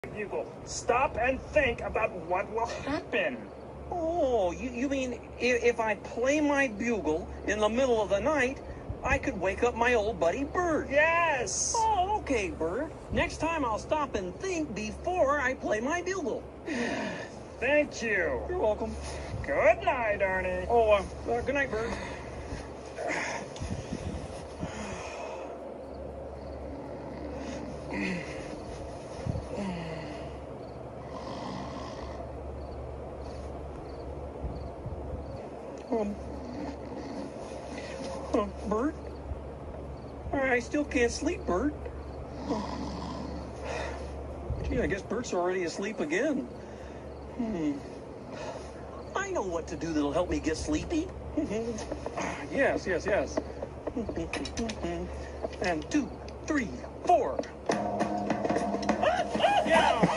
bugle. Stop and think about what will happen. Oh, you mean if I play my bugle in the middle of the night, I could wake up my old buddy Bert? Yes! Oh, okay, Bert. Next time I'll stop and think before I play my bugle. Thank you. You're welcome. Good night, Ernie. Oh, good night, Bert. Bert? I still can't sleep, Bert. Gee, I guess Bert's already asleep again. I know what to do that'll help me get sleepy. Yes. And 2, 3, 4. Yeah!